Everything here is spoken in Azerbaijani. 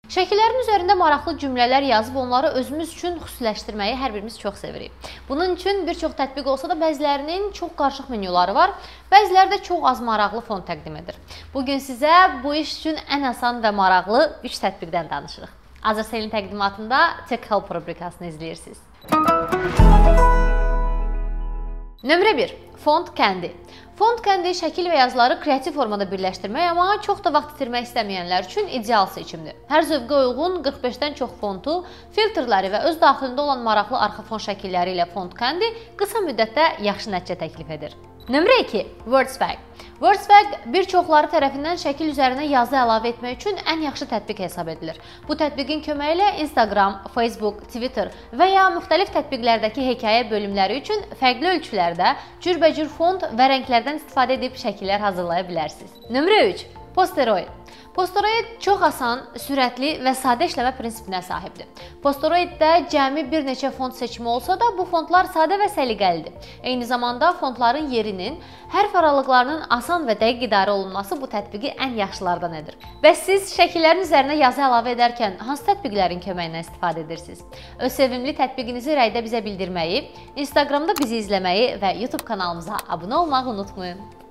Şəkillərin üzərində maraqlı cümlələr yazıb onları özümüz üçün xüsusiləşdirməyi hər birimiz çox sevirik. Bunun üçün bir çox tətbiq olsa da bəzilərinin çox qarışıq menyuları var, bəziləri də çox az maraqlı fond təqdim edir. Bugün sizə bu iş üçün ən asan və maraqlı 3 tətbiqdən danışırıq. Azerselin təqdimatında Tech Help rubrikasını izləyirsiniz. Nömrə 1. Font kəndi. Font kəndi şəkil və yazıları kreativ formada birləşdirmək, amma çox da vaxt itirmək istəməyənlər üçün ideal seçimdir. Hər zövqə uyğun 45-dən çox fontu, filtrləri və öz daxilində olan maraqlı arxa fon şəkilləri ilə font kəndi qısa müddətdə yaxşı nəticə təklif edir. Nömrə 2. WordSwag. WordSwag bir çoxları tərəfindən şəkil üzərinə yazı əlavə etmək üçün ən yaxşı tətbiq hesab edilir. Bu tətbiqin köməyi ilə Instagram, Facebook, Twitter və ya müxtəlif tətbiqlərdəki hekayə bölümləri üçün fərqli ölçülərdə cürbəcür font və rənglərdən istifadə edib şəkillər hazırlaya bilərsiniz. Nömrə 3. Posteroid. Posteroid çox asan, sürətli və sadə işləmə prinsipinə sahibdir. Posteroiddə cəmi bir neçə font seçimi olsa da, bu fontlar sadə və səliqəlidir. Eyni zamanda fontların yerinin, hərf aralıqlarının asan və dəqiq idarə olunması bu tətbiqi ən yaxşılardan edir. Bəs siz şəkillərin üzərinə yazı əlavə edərkən hansı tətbiqlərin köməyindən istifadə edirsiniz? Öz sevimli tətbiqinizi rəydə bizə bildirməyi, Instagramda bizi izləməyi və YouTube kanalımıza abunə olmağı unutmayın.